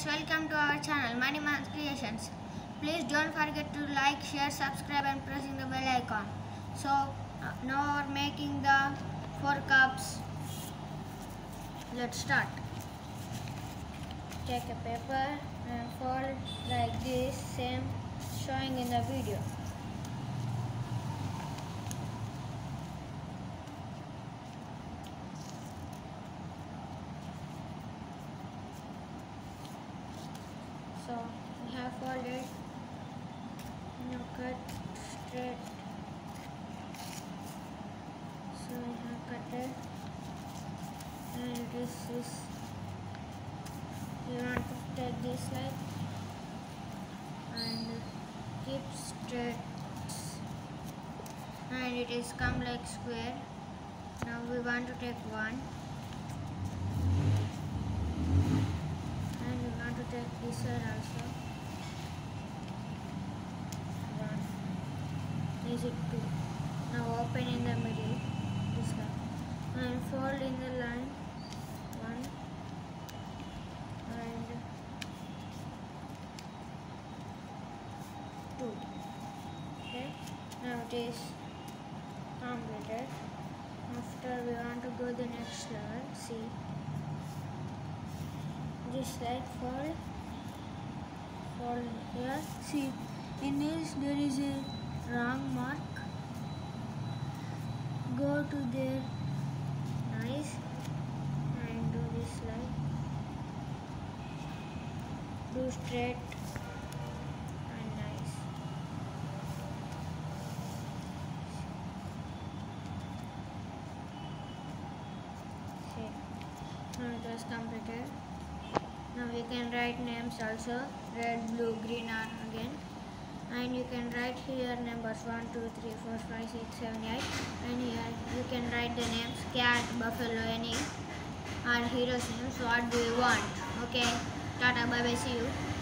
friends, welcome to our channel Moneyman's Creations. Please don't forget to like, share, subscribe and pressing the bell icon. So now we're making the 4 cups. Let's start. Take a paper and fold like this, same showing in the video. So we have folded, now cut straight. So we have cut it, and it is this. You want to take this like and keep straight, and it is come like square. Now we want to take one. Take this side also. One. Is it two? Now open in the middle. This one. And fold in the line. One. And two. Okay. Now it is completed. After we want to go the next level. See. Just like fold here. See, in this there is a wrong mark. Go to there, nice, and do this like, do straight and nice. See, now it was completed. Now you can write names also, red, blue, green or again, and you can write here numbers 1, 2, 3, 4, 5, 6, 7, 8, and here you can write the names cat, buffalo, any or heroes names, what do you want. Okay, tata, bye bye, see you.